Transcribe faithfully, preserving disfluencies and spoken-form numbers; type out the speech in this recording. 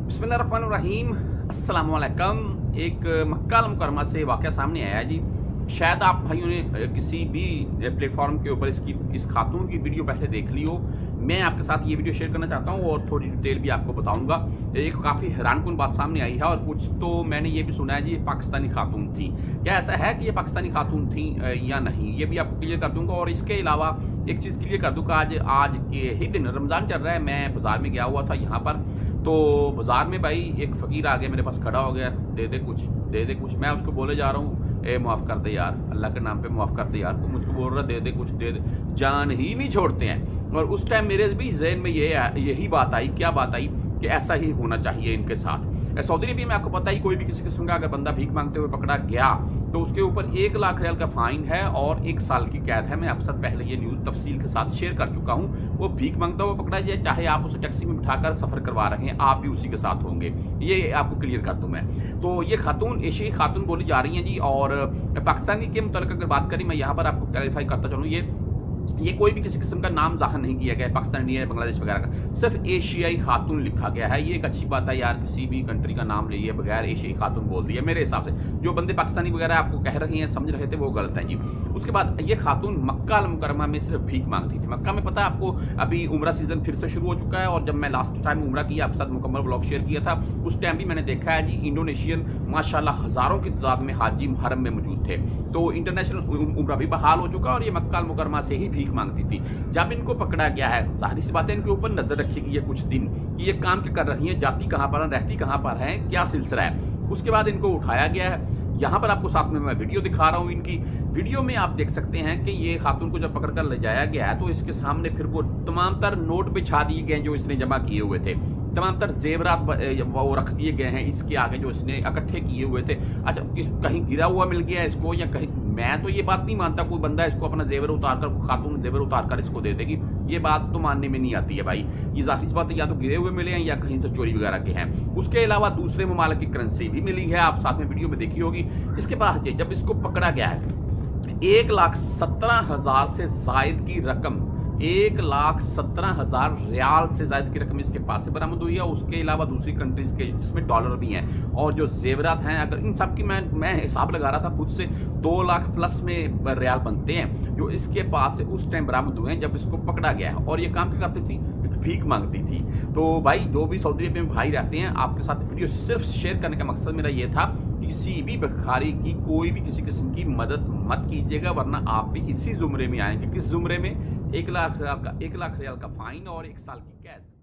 बिस्मिल्लाहिर्रहमानिर्रहीम, अस्सलाम वालेकुम। एक मक्का अल मुकरमा से वाक़या सामने आया जी। शायद आप भाइयों ने किसी भी प्लेटफॉर्म के ऊपर इसकी इस खातून की वीडियो पहले देख ली हो। मैं आपके साथ ये वीडियो शेयर करना चाहता हूँ और थोड़ी डिटेल भी आपको बताऊंगा। एक काफ़ी हैरानकुन बात सामने आई है और कुछ तो मैंने ये भी सुना है जी, ये पाकिस्तानी खातून थी। क्या ऐसा है कि ये पाकिस्तानी खातून थी या नहीं, ये भी आपको क्लियर कर दूंगा। और इसके अलावा एक चीज़ क्लियर कर दूंगा, आज आज के ही दिन रमज़ान चल रहा है। मैं बाज़ार में गया हुआ था यहाँ पर, तो बाज़ार में भाई एक फ़कीर आ गया, मेरे पास खड़ा हो गया, दे दे कुछ दे दे कुछ। मैं उसको बोले जा रहा हूँ, ए माफ़ कर दे यार, अल्लाह के नाम पे माफ़ कर दे यार। तो मुझको बोल रहा दे दे कुछ दे दे, जान ही नहीं छोड़ते हैं। और उस टाइम मेरे भी जहन में ये यही बात आई, क्या बात आई कि ऐसा ही होना चाहिए इनके साथ। सऊदी अरबिया में आपको पता ही, कोई भी किसी किस्म का अगर बंदा भीख मांगते हुए पकड़ा गया तो उसके ऊपर एक लाख रियाल का फाइन है और एक साल की कैद है। मैं आपके साथ पहले ये न्यूज़ तफसील के साथ शेयर कर चुका हूँ। वो भीख मांगता हुआ पकड़ा जाए, चाहे आप उसे टैक्सी में बिठाकर सफ़र करवा रहे हैं, आप भी उसी के साथ होंगे। ये आपको क्लियर कर दूँ मैं। तो ये खातून एशियाई खातून बोली जा रही हैं जी। और पाकिस्तानी के मुताबिक अगर बात करें, मैं यहाँ पर आपको क्लैरिफाई करता चलूँ, ये ये कोई भी किसी किस्म का नाम ज़ाहिर नहीं किया गया है, पाकिस्तानी है, बांग्लादेश वगैरह का, सिर्फ एशियाई खातून लिखा गया है। ये एक अच्छी बात है यार, किसी भी कंट्री का नाम लिए बगैर एशियाई खातून बोल दिया। मेरे हिसाब से जो बंदे पाकिस्तानी वगैरह आपको कह रहे हैं, समझ रहे थे, वो गलत है जी। उसके बाद ये खातून मक्का अल मुकरमा में सिर्फ भीख मांगती थी। मक्का में पता है आपको, अभी उम्रा सीजन फिर से शुरू हो चुका है। और जब मैं लास्ट टाइम उम्रा किया, आपके साथ मुकम्मल ब्लॉग शेयर किया था, उस टाइम भी मैंने देखा है जी, इंडोनेशियन माशाल्लाह हज़ारों की तादाद में हाजी हरम में मौजूद थे। तो इंटरनेशनल उम्रा भी बहाल हो चुका है और ये मक्का अल मुकरमा से ही भीख मांगती थी। जब इनको पकड़ा गया है, जाहिर सी बात है इनके ऊपर नजर रखी गई है कुछ दिन कि ये काम क्या कर रही हैं, जाती कहाँ पर हैं, रहती कहाँ पर हैं, क्या सिलसिला है। उसके बाद इनको उठाया गया है। यहाँ पर आपको साथ में मैं वीडियो दिखा रहा हूँ। इनकी वीडियो में आप देख सकते हैं कि ये खातून को जब पकड़ कर ले जाया गया है तो इसके सामने फिर वो तमाम तर नोट बिछा दिए गए जो इसने जमा किए हुए थे, तमाम तर जेवरात वो रख दिए गए हैं इसके आगे जो इसने इकट्ठे किए हुए थे। अच्छा, कहीं गिरा हुआ मिल गया इसको या कहीं, मैं तो ये बात नहीं मानता कोई बंदा इसको अपना जेवर उतार कर, खातून जेवर उतार कर इसको दे देगी। ये बात तो मानने में नहीं आती है भाई। ये जाहिर सी बात है, या तो गिरे हुए मिले हैं या कहीं से चोरी वगैरह के हैं। उसके अलावा दूसरे ममालिक की करेंसी भी मिली है, आप साथ में वीडियो में देखी होगी। इसके बाद जब इसको पकड़ा गया है, एक लाख सत्रह हजार से जायद की रकम, एक लाख सत्रह हजार रियाल से ज्यादा की रकम इसके पास से बरामद हुई है। उसके अलावा दूसरी कंट्रीज के जिसमें डॉलर भी हैं और जो जेवरात हैं, अगर इन सब की मैं मैं हिसाब लगा रहा था खुद से, दो लाख प्लस में रियाल बनते हैं जो इसके पास से उस टाइम बरामद हुए हैं जब इसको पकड़ा गया है। और ये काम क्या करती थी, भीख मांगती थी। तो भाई जो भी सऊदी अरब में भाई रहते हैं, आपके साथ वीडियो सिर्फ शेयर करने का मकसद मेरा ये था, किसी भी भिखारी की कोई भी किसी किस्म की मदद मत कीजिएगा, वरना आप भी इसी जुमरे में आएंगे। किस जुमरे में? एक लाख रियाल का एक लाख रियाल का फाइन और एक साल की कैद।